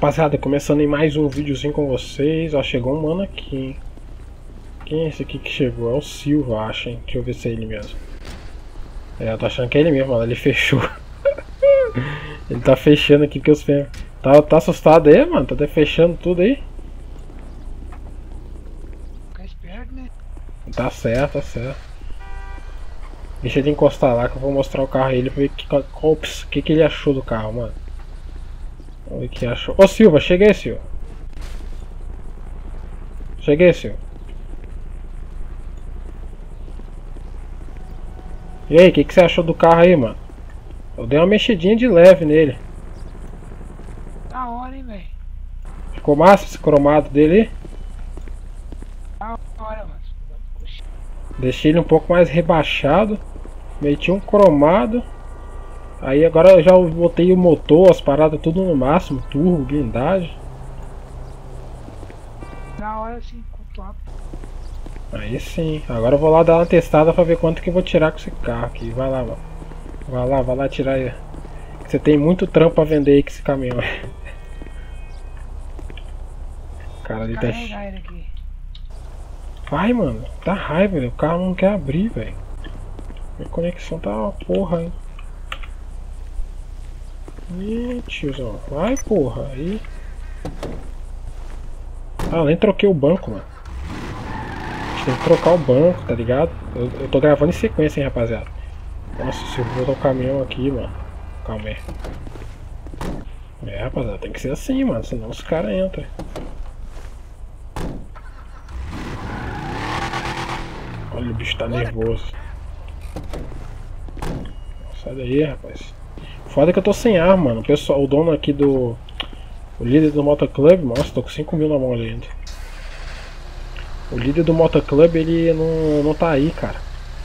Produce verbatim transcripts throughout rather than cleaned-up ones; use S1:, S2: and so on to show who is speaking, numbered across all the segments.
S1: rapaziada, começando em mais um videozinho com vocês. Ó, chegou um mano aqui, hein? Quem é esse aqui que chegou? É o Silva, acho, hein? Deixa eu ver se é ele mesmo. É, eu tô achando que é ele mesmo, mano. Ele fechou. Ele tá fechando aqui que os ferros. Tá, tá assustado aí, mano? Tá até fechando tudo aí?
S2: Fica esperto, né?
S1: Tá certo, tá certo. Deixa ele encostar lá que eu vou mostrar o carro a ele pra ver que, qual, o que, que ele achou do carro, mano. Vamos ver o que achou. Ô Silva, chega aí, Silva. Chega aí, Silva. E aí, o que, que você achou do carro aí, mano? Eu dei uma mexidinha de leve nele.
S2: Da hora, hein, velho.
S1: Ficou massa esse cromado dele aí?
S2: Da hora, mano.
S1: Deixei ele um pouco mais rebaixado. Meti um cromado. Aí agora eu já botei o motor, as paradas tudo no máximo. Turbo, blindagem.
S2: Da hora, sim, com top.
S1: Aí sim. Agora eu vou lá dar uma testada pra ver quanto que eu vou tirar com esse carro aqui. Vai lá, mano. Vai lá, vai lá tirar aí. Você tem muito trampo pra vender aí com esse caminhão. Cara, ali tá...
S2: Ele aqui.
S1: Vai, mano. Tá raiva, velho. O carro não quer abrir, velho. Minha conexão tá uma porra, hein. Ih, tiozão. Vai, porra. Aí. Ah, nem troquei o banco, mano. A gente tem que trocar o banco, tá ligado? Eu, eu tô gravando em sequência, hein, rapaziada. Nossa, se eu botar o caminhão aqui, mano. Calma aí. É, rapaziada, tem que ser assim, mano. Senão os caras entram. Olha, o bicho tá nervoso. Sai daí, rapaz. Foda que eu tô sem arma, mano. O pessoal, o dono aqui do... O líder do motoclub, nossa, tô com cinco mil na mão ali ainda. O líder do motoclub, ele não, não tá aí, cara.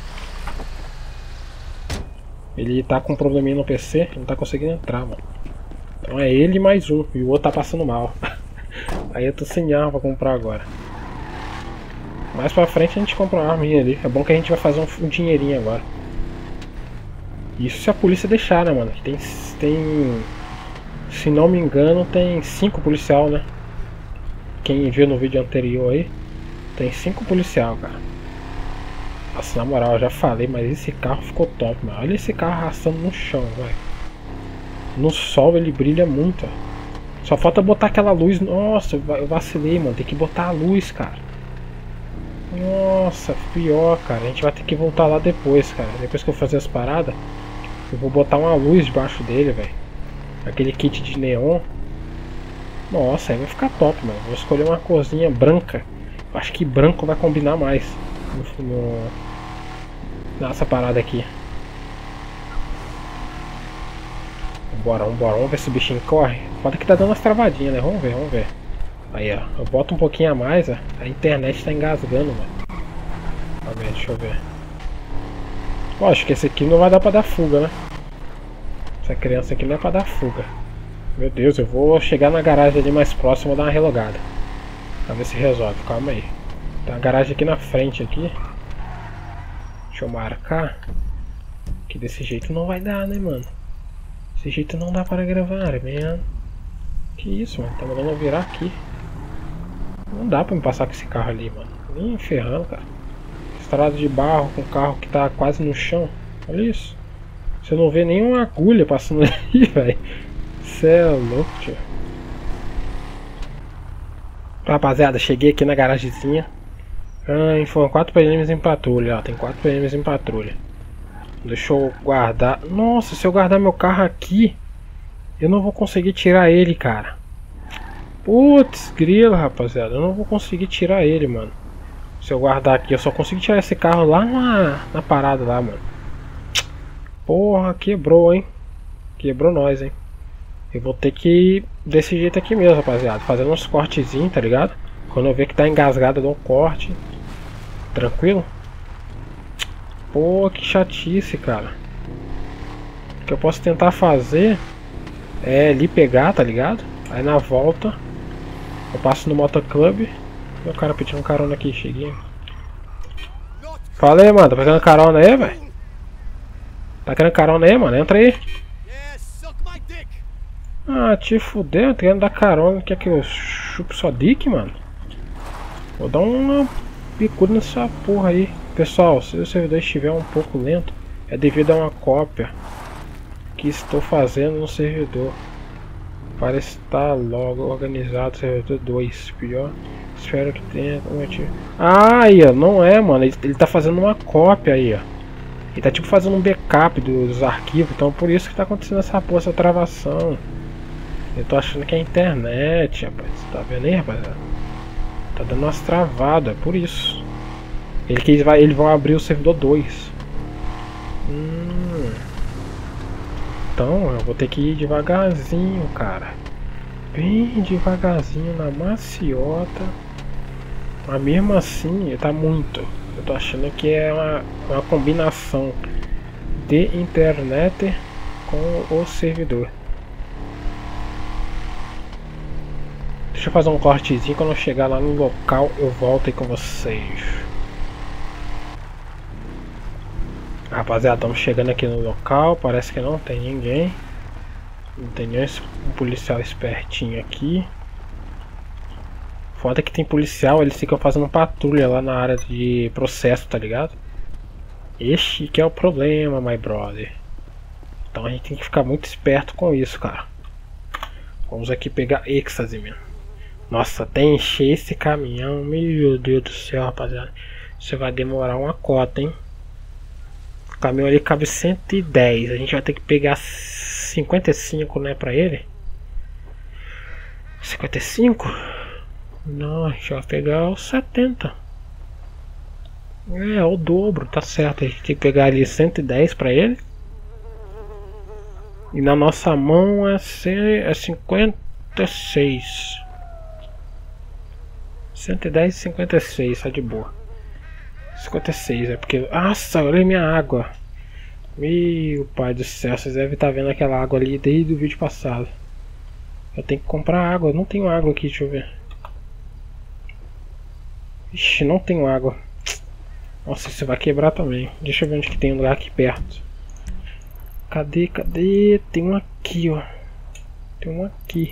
S1: Ele tá com um probleminha no P C, ele não tá conseguindo entrar, mano. Então é ele mais um, e o outro tá passando mal. Aí eu tô sem arma pra comprar agora. Mais pra frente a gente compra uma arminha ali. É bom que a gente vai fazer um, um dinheirinho agora. Isso se a polícia deixar, né, mano? Tem, tem... Se não me engano, tem cinco policial, né? Quem viu no vídeo anterior aí, tem cinco policial, cara. Nossa, na moral, eu já falei, mas esse carro ficou top, mano. Olha esse carro arrastando no chão, velho. No sol ele brilha muito, ó. Só falta botar aquela luz. Nossa, eu vacilei, mano. Tem que botar a luz, cara. Nossa, pior, cara. A gente vai ter que voltar lá depois, cara. Depois que eu fazer as paradas, eu vou botar uma luz debaixo dele, velho. Aquele kit de neon. Nossa, aí vai ficar top, mano. Vou escolher uma corzinha branca. Eu acho que branco vai combinar mais no, no, nessa parada aqui. Vambora, vambora. Vamos ver se o bichinho corre. Foda que tá dando umas travadinhas, né? Vamos ver, vamos ver. Aí, ó. Eu boto um pouquinho a mais, ó. A internet tá engasgando, mano. Calma aí, deixa eu ver. Lógico que esse aqui não vai dar pra dar fuga, né? Essa criança aqui não é pra dar fuga. Meu Deus, eu vou chegar na garagem ali mais próxima e dar uma relogada. Pra ver se resolve, calma aí. Tem uma garagem aqui na frente aqui. Deixa eu marcar. Que desse jeito não vai dar, né, mano? Desse jeito não dá para gravar, man. Que isso, mano? Tá mandando eu virar aqui. Não dá pra me passar com esse carro ali, mano. Nem ferrando, cara. Estrada de barro com carro que tá quase no chão. Olha isso. Você não vê nenhuma agulha passando ali, velho. Cê é louco, tio. Rapaziada, cheguei aqui na garagemzinha. Ah, foram quatro P Ms em patrulha, ó. Tem quatro P Ms em patrulha. Deixa eu guardar. Nossa, se eu guardar meu carro aqui, eu não vou conseguir tirar ele, cara. Putz, grila, rapaziada. Eu não vou conseguir tirar ele, mano. Se eu guardar aqui, eu só consigo tirar esse carro lá na, na parada lá, mano. Porra, quebrou, hein. Quebrou nós, hein. Eu vou ter que ir desse jeito aqui mesmo, rapaziada. Fazendo uns cortezinhos, tá ligado? Quando eu ver que tá engasgado, eu dou um corte. Tranquilo? Pô, que chatice, cara. O que eu posso tentar fazer é ali pegar, tá ligado? Aí na volta eu passo no motoclub. E o cara pedindo carona aqui, cheguei. Fala aí, mano, tá pegando carona aí, velho? Tá querendo carona aí, mano? Entra aí. Ah, te fudeu, querendo dar carona. Quer que eu chupe só dick, mano? Vou dar uma bicuda nessa porra aí. Pessoal, se o servidor estiver um pouco lento, é devido a uma cópia que estou fazendo no servidor. Para estar logo organizado, servidor dois. Pior, espero que tenha um motivo. Ah, aí, ó, não é, mano. Ele, ele tá fazendo uma cópia aí, ó. Ele tá tipo fazendo um backup dos arquivos. Então por isso que tá acontecendo essa porra, essa travação. Eu tô achando que é a internet, rapaz. Tá vendo aí, rapaziada? Tá dando umas travadas, é por isso. Ele que vai, eles vão abrir o servidor dois. Hum. Então eu vou ter que ir devagarzinho, cara. Bem devagarzinho na maciota. Mas mesmo assim, tá muito. Eu tô achando que é uma, uma combinação de internet com o servidor. Deixa eu fazer um cortezinho. Quando eu chegar lá no local, eu volto aí com vocês. Rapaziada, estamos chegando aqui no local. Parece que não tem ninguém. Não tem nenhum policial espertinho aqui. Foda que tem policial, eles ficam fazendo patrulha lá na área de processo, tá ligado? Este que é o problema, my brother. Então a gente tem que ficar muito esperto com isso, cara. Vamos aqui pegar êxtase, mano. Nossa, até encher esse caminhão. Meu Deus do céu, rapaziada. Isso vai demorar uma cota, hein? O caminhão ali cabe cento e dez. A gente vai ter que pegar cinquenta e cinco, né, pra ele? cinquenta e cinco? Não, a gente vai pegar os setenta. É, o dobro, tá certo. A gente tem que pegar ali cento e dez pra ele. E na nossa mão é, é cinquenta e seis. cento e dez e cinquenta e seis, tá de boa. cinquenta e seis é porque... Nossa, olha a minha água. Meu pai do céu, vocês devem estar vendo aquela água ali desde o vídeo passado. Eu tenho que comprar água, eu não tenho água aqui, deixa eu ver. Ixi, não tenho água. Nossa, isso vai quebrar também. Deixa eu ver onde que tem um lugar aqui perto. Cadê, cadê? Tem um aqui, ó. Tem um aqui.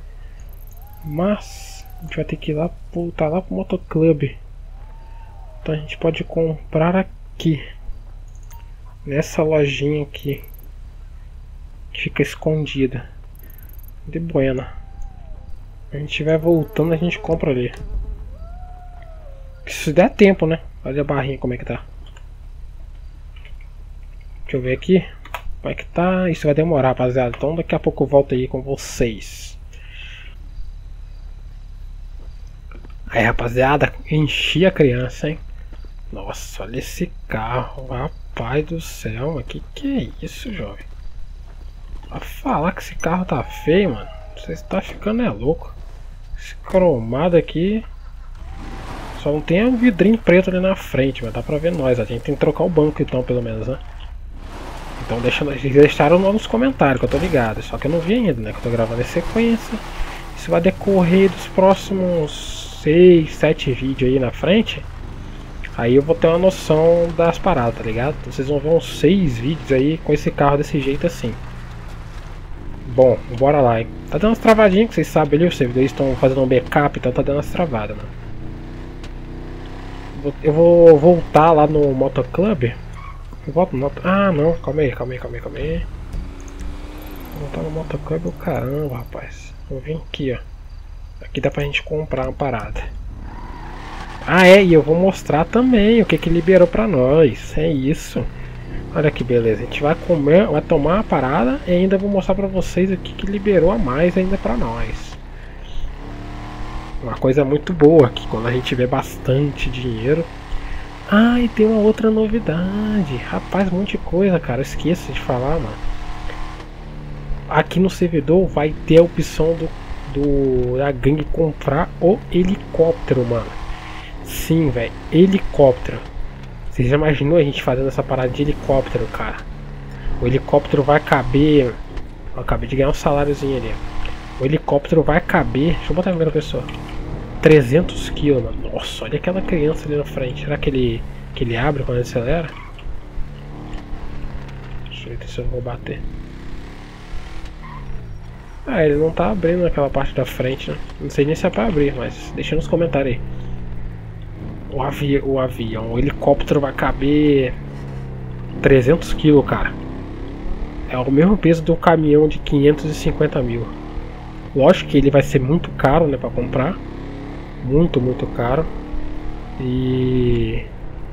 S1: Mas a gente vai ter que ir lá, voltar lá pro motoclube. Então a gente pode comprar aqui. Nessa lojinha aqui. Que fica escondida. De buena. A gente vai voltando, a gente compra ali. Se der tempo, né? Olha a barrinha como é que tá. Deixa eu ver aqui. Como é que tá? Isso vai demorar, rapaziada. Então daqui a pouco eu volto aí com vocês. Aí, rapaziada, enchi a criança, hein? Nossa, olha esse carro. Rapaz do céu, mas que que é isso, jovem? Vai falar que esse carro tá feio, mano. Você está ficando é louco. Esse cromado aqui. Só não tem um vidrinho preto ali na frente, mas dá pra ver nós. A gente tem que trocar o banco então, pelo menos, né? Então deixa, eles deixaram nos comentários, que eu tô ligado. Só que eu não vi ainda, né? Que eu tô gravando em sequência. Isso vai decorrer dos próximos seis, sete vídeos aí na frente. Aí eu vou ter uma noção das paradas, tá ligado? Então vocês vão ver uns seis vídeos aí com esse carro desse jeito assim. Bom, bora lá, hein? Tá dando umas travadinhas, que vocês sabem ali, os servidores estão fazendo um backup, então tá dando umas travadas, mano. Eu vou voltar lá no motoclube. Eu volto no moto... Ah, não, calma aí, calma aí, calma aí, calma aí. Vou voltar no motoclube, oh, caramba, rapaz. Vou vir aqui, ó. Aqui dá pra gente comprar uma parada. Ah, é, e eu vou mostrar também o que que liberou pra nós. É isso. Olha que beleza, a gente vai comer, vai tomar uma parada e ainda vou mostrar pra vocês o que que liberou a mais ainda pra nós. Uma coisa muito boa que quando a gente tiver bastante dinheiro. Ah, e tem uma outra novidade. Rapaz, um monte de coisa, cara. Esqueça de falar, mano. Aqui no servidor vai ter a opção do, do da gangue comprar o helicóptero, mano. Sim, velho. Helicóptero. Você já imaginou a gente fazendo essa parada de helicóptero, cara? O helicóptero vai caber... Eu acabei de ganhar um saláriozinho ali. O helicóptero vai caber... Deixa eu botar a primeira pessoa. trezentos quilos, mano. Nossa, olha aquela criança ali na frente. Será que ele, que ele abre quando ele acelera? Deixa eu ver se eu vou bater. Ah, ele não tá abrindo aquela parte da frente, né? Não sei nem se é pra abrir, mas deixa nos comentários aí. O, avi o avião, o helicóptero vai caber trezentos quilos, cara. É o mesmo peso do caminhão de quinhentos e cinquenta mil. Lógico que ele vai ser muito caro, né, pra comprar. Muito, muito caro. E...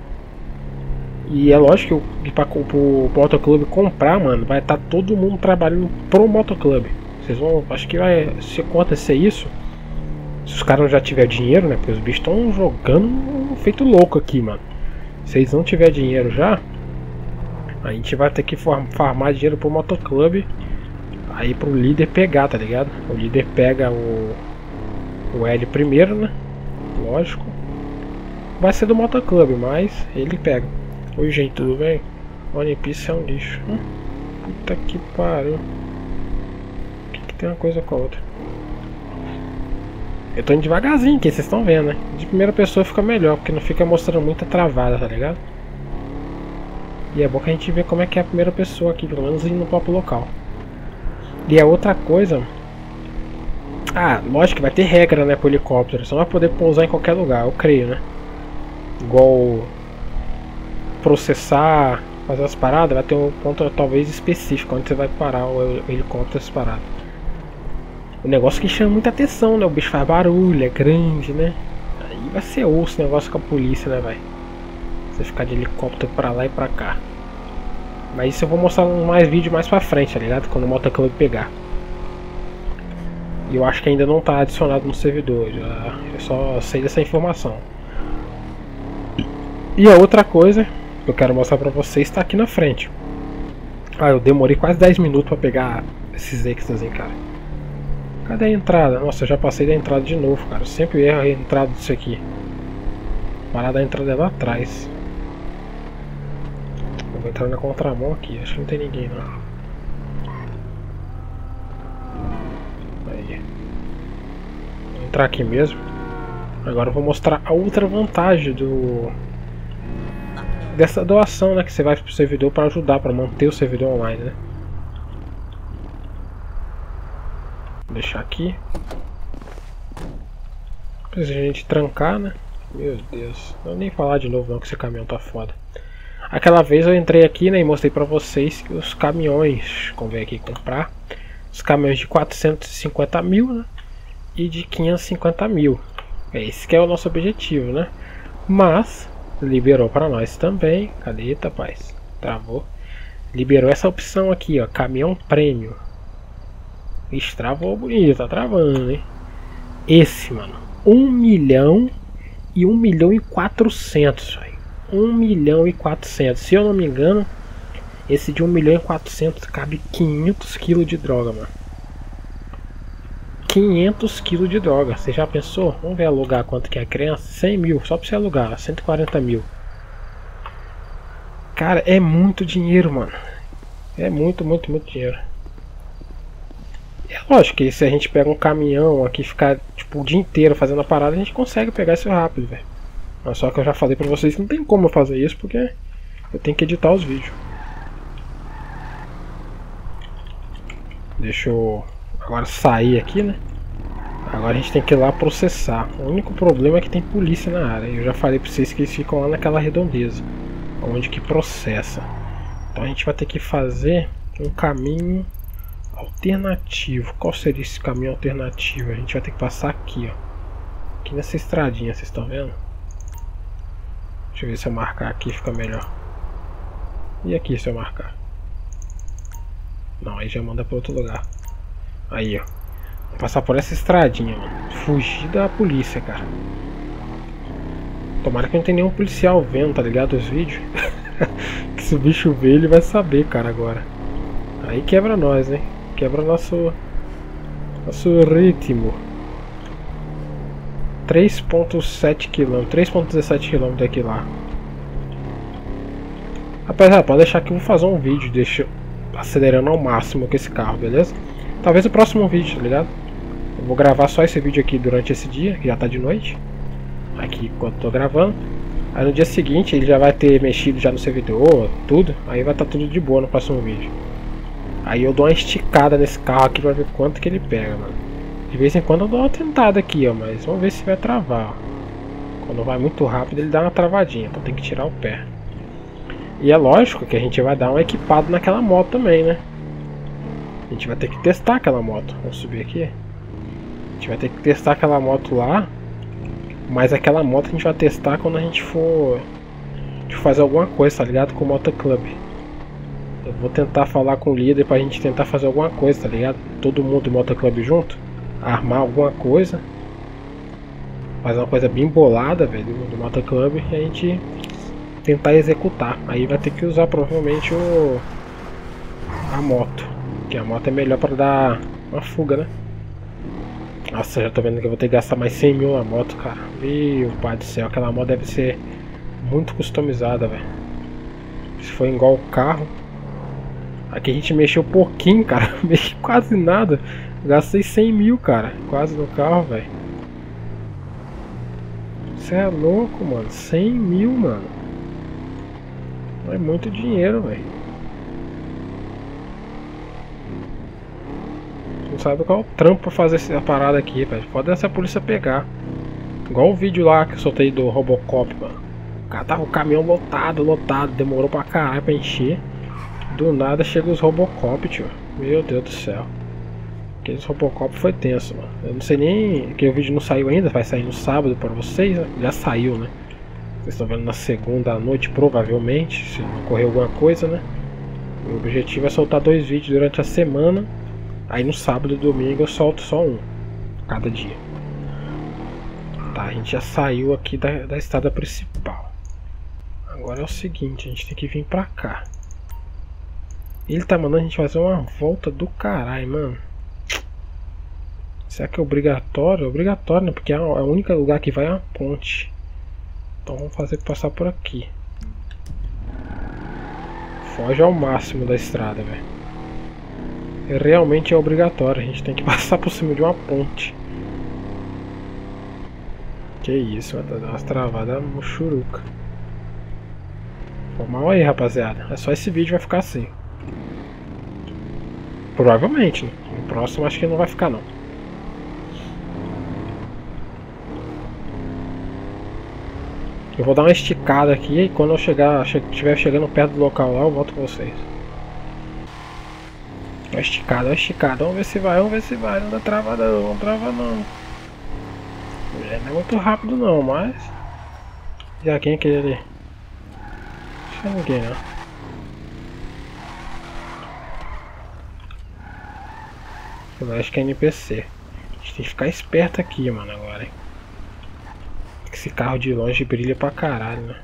S1: E é lógico que para o motoclube comprar, mano, vai estar tá todo mundo trabalhando pro motoclube. Vocês vão, acho que vai, se acontecer isso, se os caras não já tiver dinheiro, né? Porque os bichos estão jogando feito louco aqui, mano. Se eles não tiver dinheiro já, a gente vai ter que farmar dinheiro pro motoclube, aí pro líder pegar, tá ligado? O líder pega o, o L primeiro, né? Lógico. Vai ser do motoclube, mas ele pega. Oi, gente, tudo bem? One Piece é um lixo. Hum, puta que pariu. Que, que tem uma coisa com a outra? Eu tô indo devagarzinho aqui, vocês estão vendo, né? De primeira pessoa fica melhor, porque não fica mostrando muita travada, tá ligado? E é bom que a gente vê como é que é a primeira pessoa aqui, pelo menos indo no próprio local. E a outra coisa... Ah, lógico que vai ter regra, né, pro helicóptero. Você não vai poder pousar em qualquer lugar, eu creio, né? Igual... processar, fazer as paradas, vai ter um ponto talvez específico onde você vai parar o helicóptero essas paradas. O negócio que chama muita atenção, né? O bicho faz barulho, é grande, né? Aí vai ser osso o negócio com a polícia, né, velho? Você ficar de helicóptero pra lá e pra cá. Mas isso eu vou mostrar mais vídeo mais pra frente, tá ligado? Quando o motoclube pegar. E eu acho que ainda não tá adicionado no servidor, já, eu só sei dessa informação. E a outra coisa que eu quero mostrar pra vocês está aqui na frente. Ah, eu demorei quase dez minutos pra pegar esses extras, hein, cara. Cadê a entrada? Nossa, eu já passei da entrada de novo, cara. Eu sempre erro a entrada disso aqui. A parada da entrada é lá atrás. Eu vou entrar na contramão aqui, acho que não tem ninguém não. Aí. Vou entrar aqui mesmo. Agora eu vou mostrar a outra vantagem do... dessa doação, né, que você vai pro servidor para ajudar, para manter o servidor online, né? Vou deixar aqui. Precisa a gente trancar, né? Meu Deus, não vou nem falar de novo não, que esse caminhão tá foda. Aquela vez eu entrei aqui, né, e mostrei pra vocês que os caminhões, como vem aqui comprar, os caminhões de quatrocentos e cinquenta mil, né, e de quinhentos e cinquenta mil. É esse que é o nosso objetivo, né? Mas liberou para nós também. Cadê, rapaz? Travou. Liberou essa opção aqui, ó, caminhão prêmio. Ixi, travou bonito, tá travando, hein? Esse, mano, um milhão e um milhão e quatrocentos, velho. um milhão e quatrocentos. Se eu não me engano, esse de um milhão e quatrocentos cabe quinhentos quilos de droga, mano. quinhentos quilos de droga. Você já pensou? Vamos ver alugar quanto que é a criança? cem mil, só pra você alugar, cento e quarenta mil. Cara, é muito dinheiro, mano. É muito, muito, muito dinheiro. É lógico que se a gente pega um caminhão aqui e ficar tipo o dia inteiro fazendo a parada, a gente consegue pegar isso rápido, velho. Mas só que eu já falei pra vocês que não tem como eu fazer isso porque eu tenho que editar os vídeos. Deixa eu agora sair aqui, né? Agora a gente tem que ir lá processar. O único problema é que tem polícia na área. Eu já falei pra vocês que eles ficam lá naquela redondeza onde que processa. Então a gente vai ter que fazer um caminho alternativo. Qual seria esse caminho alternativo? A gente vai ter que passar aqui, ó. Aqui nessa estradinha, vocês estão vendo? Deixa eu ver se eu marcar aqui fica melhor. E aqui se eu marcar? Não, aí já manda para outro lugar. Aí, ó. Vou passar por essa estradinha, mano. Fugir da polícia, cara. Tomara que não tenha nenhum policial vendo, tá ligado? Os vídeos. Que se o bicho ver, ele vai saber, cara, agora. Aí quebra nós, hein? Quebra nosso nosso ritmo. três ponto sete quilômetros, três ponto dezessete quilômetros daqui lá. Apesar, pode deixar que eu vou fazer um vídeo, deixa acelerando ao máximo com esse carro, beleza? Talvez o próximo vídeo, tá ligado? Eu vou gravar só esse vídeo aqui durante esse dia, que já tá de noite. Aqui enquanto tô gravando. Aí no dia seguinte ele já vai ter mexido já no servidor, tudo. Aí vai estar tá tudo de boa no próximo vídeo. Aí eu dou uma esticada nesse carro aqui pra ver quanto que ele pega, mano. De vez em quando eu dou uma tentada aqui, ó, mas vamos ver se vai travar, ó. Quando vai muito rápido ele dá uma travadinha, então tem que tirar o pé. E é lógico que a gente vai dar um equipado naquela moto também, né? A gente vai ter que testar aquela moto. Vamos subir aqui. A gente vai ter que testar aquela moto lá. Mas aquela moto a gente vai testar quando a gente for, a gente for fazer alguma coisa, tá ligado? Com o Motoclub. Eu vou tentar falar com o líder pra gente tentar fazer alguma coisa, tá ligado? Todo mundo do Motoclub junto. Armar alguma coisa. Fazer uma coisa bem bolada, velho, do Motoclub. E a gente tentar executar. Aí vai ter que usar provavelmente o a moto. Porque a moto é melhor pra dar uma fuga, né? Nossa, já tô vendo que eu vou ter que gastar mais cem mil na moto, cara. Meu pai do céu, aquela moto deve ser muito customizada, velho. Se for igual o carro. Aqui a gente mexeu pouquinho, cara. Mexi quase nada. Gastei cem mil, cara. Quase no carro, velho. Você é louco, mano. cem mil, mano. É muito dinheiro, velho. Não sabe qual é o trampo pra fazer essa parada aqui, velho. Pode essa polícia pegar. Igual o vídeo lá que eu soltei do Robocop, mano. O cara tava o caminhão lotado, lotado. Demorou pra caralho pra encher. Do nada chega os Robocop, tio. Meu Deus do céu. Aqueles Robocop foi tenso, mano. Eu não sei nem... que o vídeo não saiu ainda. Vai sair no sábado pra vocês, né? Já saiu, né? Vocês estão vendo na segunda à noite, provavelmente. Se não ocorrer alguma coisa, né? O objetivo é soltar dois vídeos durante a semana. Aí no sábado e domingo eu solto só um. Cada dia. Tá, a gente já saiu aqui da, da estrada principal. Agora é o seguinte, a gente tem que vir pra cá. Ele tá mandando a gente fazer uma volta do caralho, mano. Será que é obrigatório? É obrigatório, né? Porque é o único lugar que vai é uma ponte. Então vamos fazer passar por aqui. Foge ao máximo da estrada, velho. Realmente é obrigatório, a gente tem que passar por cima de uma ponte. Que isso, vai dar umas travadas muxuruca. Foi mal aí, rapaziada. É só esse vídeo vai ficar assim. Provavelmente, né? No próximo acho que não vai ficar não. Eu vou dar uma esticada aqui e quando eu chegar, estiver chegando perto do local lá, eu volto com vocês. Uma esticada, uma esticada. Vamos ver se vai, vamos ver se vai. Não dá travada não, não trava não. Não é muito rápido não, mas... Já quem é aquele ali? Acho que é ninguém não. Eu acho que é N P C. A gente tem que ficar esperto aqui, mano, agora, hein. Esse carro de longe brilha pra caralho, né?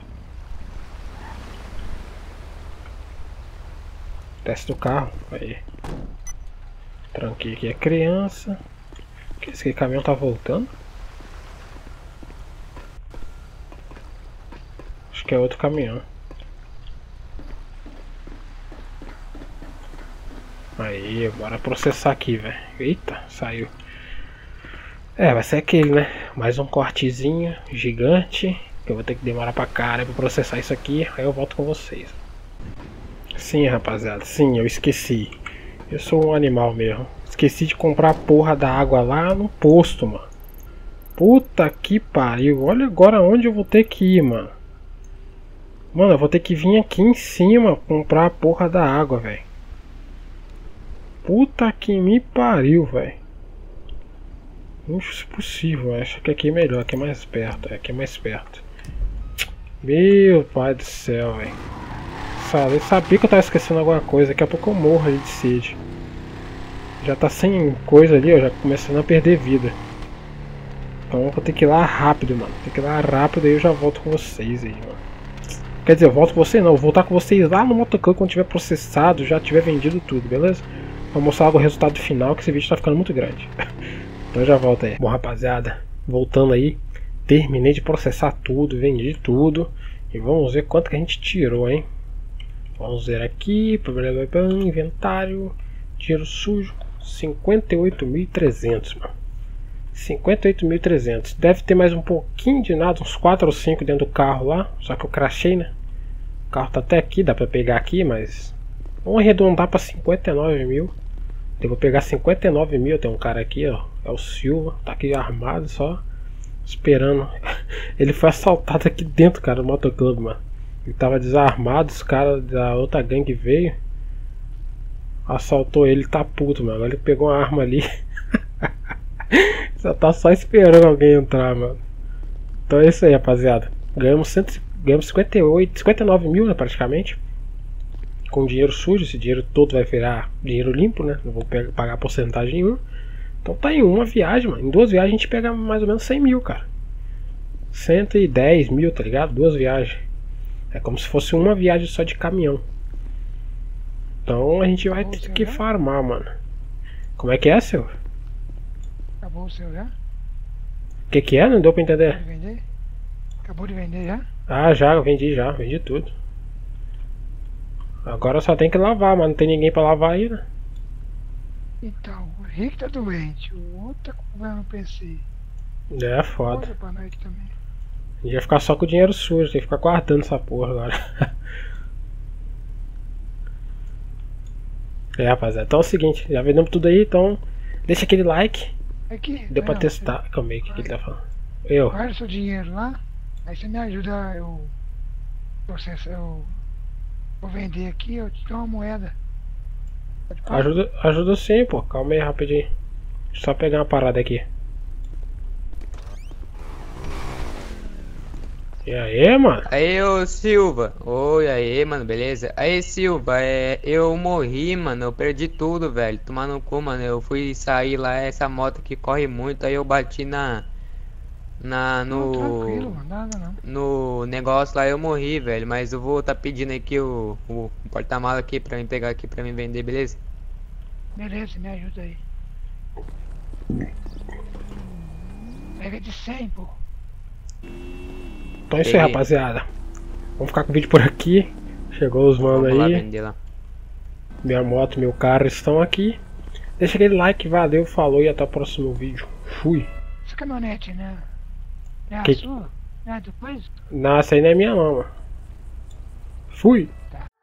S1: Teste do carro, aí. Tranquei aqui a criança. Esse caminhão tá voltando? Acho que é outro caminhão. Aí, bora processar aqui, velho. Eita, saiu. É, vai ser aquele, né? Mais um cortezinho gigante. Que eu vou ter que demorar pra caralho pra processar isso aqui. Aí eu volto com vocês. Sim, rapaziada, sim, eu esqueci. Eu sou um animal mesmo. Esqueci de comprar a porra da água lá no posto, mano. Puta que pariu. Olha agora onde eu vou ter que ir, mano. Mano, eu vou ter que vir aqui em cima comprar a porra da água, velho. Puta que me pariu, velho. Não é possível, acho que aqui é melhor, aqui é mais perto, aqui é mais perto. Meu pai do céu, velho. Eu sabia que eu tava esquecendo alguma coisa, daqui a pouco eu morro ali de sede. Já tá sem coisa ali, ó, já começando a perder vida. Então eu vou ter que ir lá rápido, mano. Tem que ir lá rápido e eu já volto com vocês aí, mano. Quer dizer, eu volto com vocês não, eu vou voltar com vocês lá no Motoclub quando tiver processado, já tiver vendido tudo, beleza? Vou mostrar o resultado final, que esse vídeo tá ficando muito grande. Então eu já volto aí. Bom, rapaziada, voltando aí, terminei de processar tudo, vendi tudo. E vamos ver quanto que a gente tirou, hein? Vamos ver aqui, inventário, dinheiro sujo, cinquenta e oito mil e trezentos, mano. cinquenta e oito mil e trezentos. Deve ter mais um pouquinho de nada, uns quatro ou cinco dentro do carro lá. Só que eu crashei, né? O carro tá até aqui, dá pra pegar aqui, mas Vamos arredondar pra cinquenta e nove mil. Eu vou pegar cinquenta e nove mil. Tem um cara aqui, ó. É o Silva. Tá aqui armado só. Esperando. Ele foi assaltado aqui dentro, cara, do motoclube, mano. Ele tava desarmado. Os caras da outra gangue veio. Assaltou ele, tá puto, mano. Agora ele pegou uma arma ali. Só tá só esperando alguém entrar, mano. Então é isso aí, rapaziada. Ganhamos, cem, ganhamos cinquenta e oito, cinquenta e nove mil, né, praticamente. Com dinheiro sujo. Esse dinheiro todo vai virar dinheiro limpo, né? Não vou pegar, pagar porcentagem nenhuma. Então tá em uma viagem, mano. Em duas viagens a gente pega mais ou menos cem mil, cara. cento e dez mil, tá ligado? Duas viagens. É como se fosse uma viagem só de caminhão. Então a gente vai ter que farmar, mano. Como é que é, seu?
S2: Acabou o seu já?
S1: O que que é? Não deu pra entender.
S2: Acabou de vender? Acabou de vender já?
S1: Ah, já, vendi já, vendi tudo. Agora só tem que lavar, mas não tem ninguém pra lavar aí, né?
S2: Então, o Rick tá doente, o outro tá com problema no P C.
S1: É foda.
S2: Olha pra nós aqui também.
S1: A gente vai ficar só com o dinheiro sujo, tem que ficar guardando essa porra agora. É, rapaziada, então é o seguinte, já vendemos tudo aí, então deixa aquele like.
S2: Aqui,
S1: Deu pra
S2: não,
S1: testar. Calma aí, o que, que ele tá falando? Eu.
S2: Guarda seu dinheiro lá, aí você me ajuda, eu processo, eu vou vender aqui, eu te dou uma moeda. Pode parar?
S1: Ajuda, ajuda sim, pô. Calma aí, rapidinho. Deixa eu só pegar uma parada aqui. E aí, mano?
S3: Aí, ô Silva. Oi, aí, mano, beleza? Aí, Silva, é, eu morri, mano, eu perdi tudo, velho. Tomar no cu, mano, eu fui sair lá, essa moto que corre muito, aí eu bati na... Na,
S2: Não, tranquilo,
S3: no...
S2: mano, nada não.
S3: No negócio lá eu morri, velho, mas eu vou tá pedindo aqui o, o, o porta-mala aqui pra mim pegar aqui pra mim vender, beleza?
S2: Beleza, me ajuda aí. Pega de cem, pô.
S1: Então é isso aí,
S3: Peguei.
S1: rapaziada. Vamos ficar com o vídeo por aqui. Chegou os mano
S3: Vamos lá
S1: aí.
S3: vender lá.
S1: Minha moto, meu carro estão aqui. Deixa aquele like, valeu, falou e até o próximo vídeo. Fui.
S2: Essa caminhonete, né? É a
S1: Que-
S2: sua? É, depois?
S1: Não, essa aí não é minha não, mano. Fui.
S2: Tá.